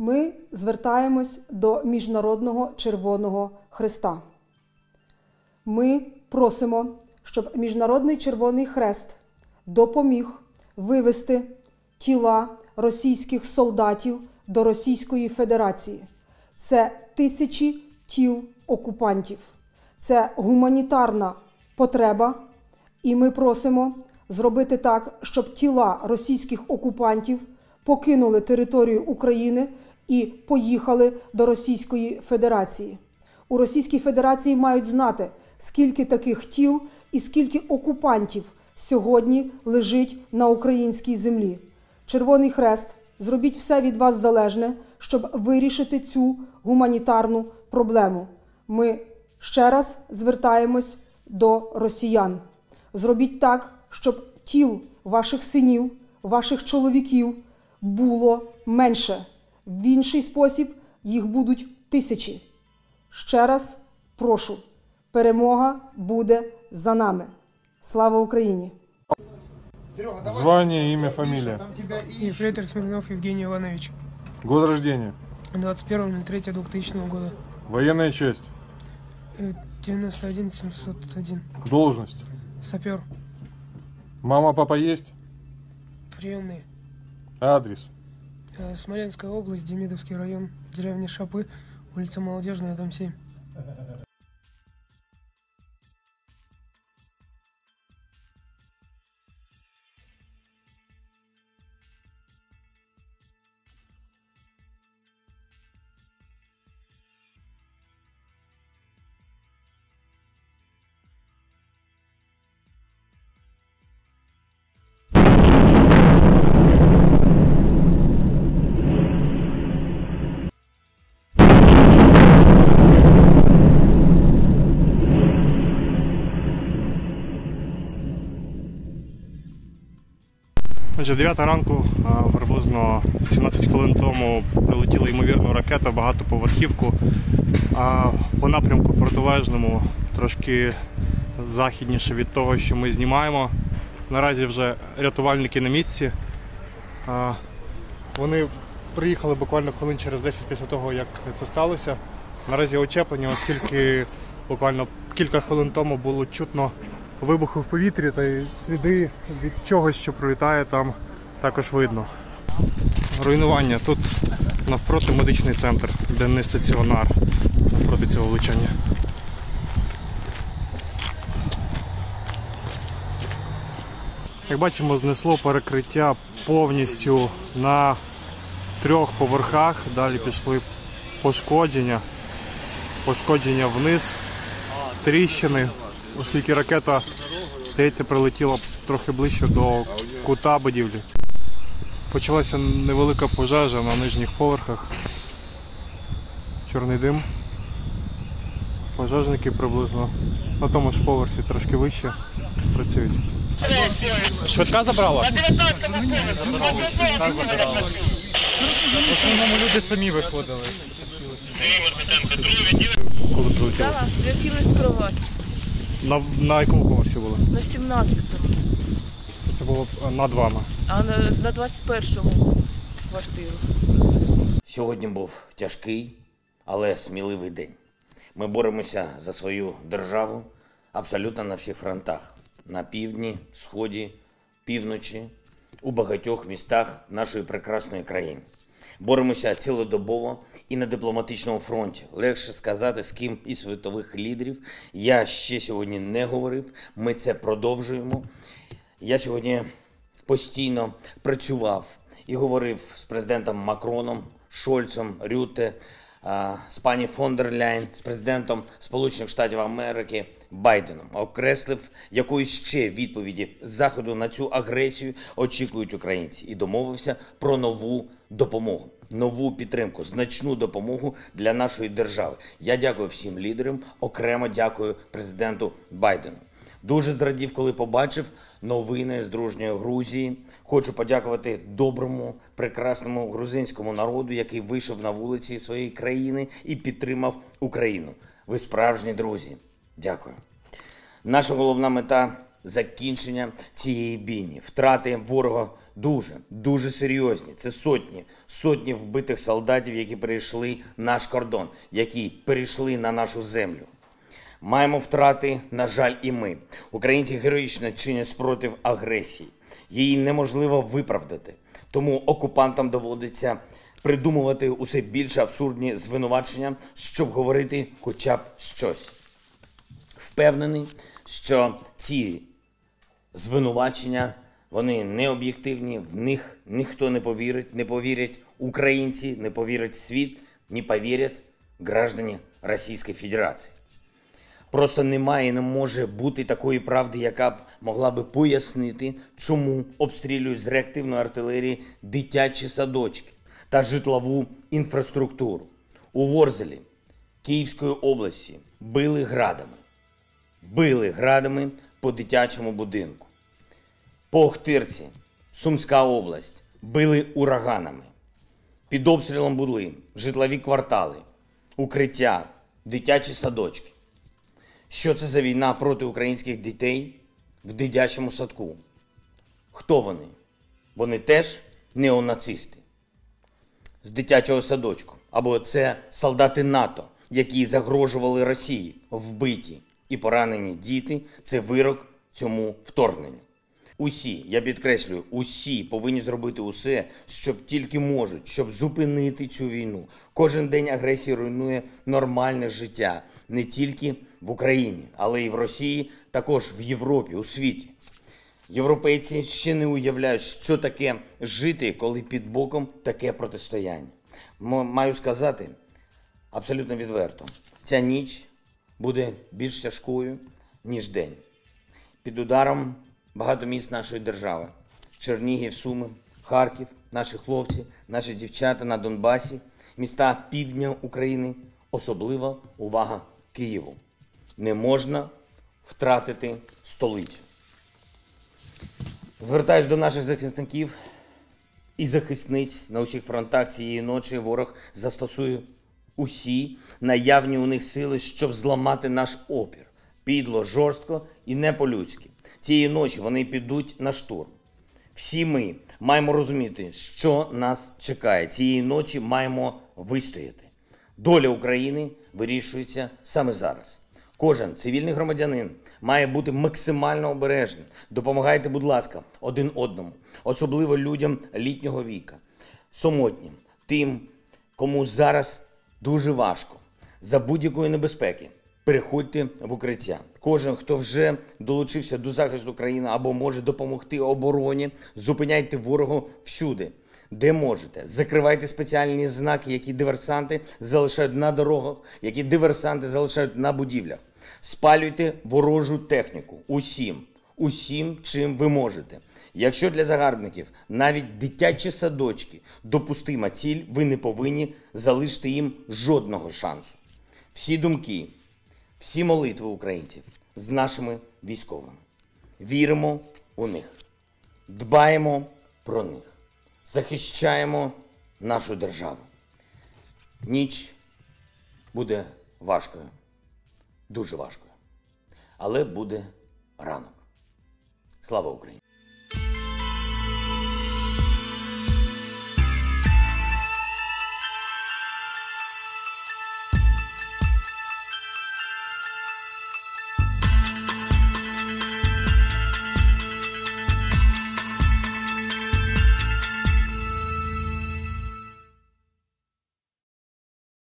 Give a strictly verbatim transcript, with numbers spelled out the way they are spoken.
Ми звертаємось до Міжнародного Червоного Хреста. Ми просимо, щоб Міжнародний Червоний Хрест допоміг вивести тіла російських солдатів до Російської Федерації. Це тисячі тіл окупантів. Це гуманітарна потреба, і ми просимо зробити так, щоб тіла російських окупантів покинули територію України і поїхали до Російської Федерації. У Російській Федерації мають знати, скільки таких тіл і скільки окупантів сьогодні лежить на українській землі. Червоний Хрест, зробіть все від вас залежне, щоб вирішити цю гуманітарну проблему. Ми ще раз звертаємось до росіян. Зробіть так, щоб тіл ваших синів, ваших чоловіків було менше. В інший спосіб їх будуть тисячі. Ще раз прошу, перемога буде за нами. Слава Україні! Звание, имя, фамилия. Ефрейтор Смирнов Евгений Иванович. Год рождения. двадцать первого ноль третьего двухтысячного года. Военная часть. девяносто один семьсот один. Должность. Сапер. Мама, папа есть? Приемные. Адрес. Смоленская область, Демидовский район, деревня Шапы, улица Молодежная, дом семь. Отже, дев'ята ранку, приблизно сімнадцять хвилин тому прилетіла ймовірно ракета, багатоповерхівку, а по напрямку протилежному, трошки західніше від того, що ми знімаємо. Наразі вже рятувальники на місці. Вони приїхали буквально хвилин через десять після того, як це сталося. Наразі очеплення, оскільки буквально кілька хвилин тому було чутно вибухи в повітрі, та й сліди від чогось, що пролітає, там також видно. Руйнування. Тут навпроти медичний центр, денний стаціонар, навпроти цього влучання. Як бачимо, знесло перекриття повністю на трьох поверхах, далі пішли пошкодження, пошкодження вниз, тріщини. Оскільки ракета, здається, прилетіла трохи ближче до кута будівлі. Почалася невелика пожежа на нижніх поверхах. Чорний дим. Пожежники приблизно на тому ж поверсі, трошки вище, працюють. Швидка забрала? Швидка забирала. В основному люди самі виходили. Коли прилетіло? Так, злетіли з кровати. На, на якому поверсі були? На сімнадцятому. Це було над вами. А на, на двадцять першому квартиру. Сьогодні був тяжкий, але сміливий день. Ми боремося за свою державу абсолютно на всіх фронтах. На півдні, сході, півночі, у багатьох містах нашої прекрасної країни. Боремося цілодобово і на дипломатичному фронті. Легше сказати, з ким із світових лідерів я ще сьогодні не говорив. Ми це продовжуємо. Я сьогодні постійно працював і говорив з президентом Макроном, Шольцем, Рютте, з пані фон дер Ляйн, з президентом Сполучених Штатів Америки Байденом. Окреслив, якої ще відповіді Заходу на цю агресію очікують українці. І домовився про нову допомогу, нову підтримку, значну допомогу для нашої держави. Я дякую всім лідерам, окремо дякую президенту Байдену. Дуже зрадів, коли побачив новини з дружньої Грузії. Хочу подякувати доброму, прекрасному грузинському народу, який вийшов на вулиці своєї країни і підтримав Україну. Ви справжні друзі. Дякую. Наша головна мета закінчення цієї бійні. Втрати ворога дуже, дуже серйозні. Це сотні, сотні вбитих солдатів, які перейшли наш кордон, які перейшли на нашу землю. Маємо втрати, на жаль, і ми. Українці героїчно чинять спротив агресії. Її неможливо виправдати. Тому окупантам доводиться придумувати усе більше абсурдні звинувачення, щоб говорити хоча б щось. Впевнений, що ці звинувачення, вони не об'єктивні, в них ніхто не повірить, не повірять українці, не повірить світ, не повірять граждані Російської Федерації. Просто немає і не може бути такої правди, яка б могла би пояснити, чому обстрілюють з реактивної артилерії дитячі садочки та житлову інфраструктуру. У Ворзелі Київської області били градами. Били градами по дитячому будинку. По Охтирці, Сумська область, били ураганами. Під обстрілом були житлові квартали, укриття, дитячі садочки. Що це за війна проти українських дітей в дитячому садку? Хто вони? Вони теж неонацисти. З дитячого садочку. Або це солдати НАТО, які загрожували Росії, вбиті і поранені діти – це вирок цьому вторгненню. Усі, я підкреслюю, усі повинні зробити усе, щоб тільки можуть, щоб зупинити цю війну. Кожен день агресії руйнує нормальне життя не тільки в Україні, але й в Росії, також в Європі, у світі. Європейці ще не уявляють, що таке жити, коли під боком таке протистояння. М- Маю сказати абсолютно відверто, ця ніч буде більш тяжкою, ніж день. Під ударом багато міст нашої держави. Чернігів, Суми, Харків, наші хлопці, наші дівчата на Донбасі, міста півдня України, особлива увага Києву. Не можна втратити столицю. Звертаюсь до наших захисників і захисниць на усіх фронтах цієї ночі. Ворог застосує усі наявні у них сили, щоб зламати наш опір. Підло, жорстко і не по-людськи. Цієї ночі вони підуть на штурм. Всі ми маємо розуміти, що нас чекає. Цієї ночі маємо вистояти. Доля України вирішується саме зараз. Кожен цивільний громадянин має бути максимально обережним. Допомагайте, будь ласка, один одному, особливо людям літнього віка, самотнім, тим, кому зараз дуже важко. За будь-якої небезпеки переходьте в укриття. Кожен, хто вже долучився до захисту країни або може допомогти обороні, зупиняйте ворогу всюди, де можете. Закривайте спеціальні знаки, які диверсанти залишають на дорогах, які диверсанти залишають на будівлях. Спалюйте ворожу техніку усім, усім, чим ви можете. Якщо для загарбників навіть дитячі садочки допустима ціль, ви не повинні залишити їм жодного шансу. Всі думки, всі молитви українців з нашими військовими. Віримо у них, дбаємо про них, захищаємо нашу державу. Ніч буде важкою, дуже важкою, але буде ранок. Слава Україні!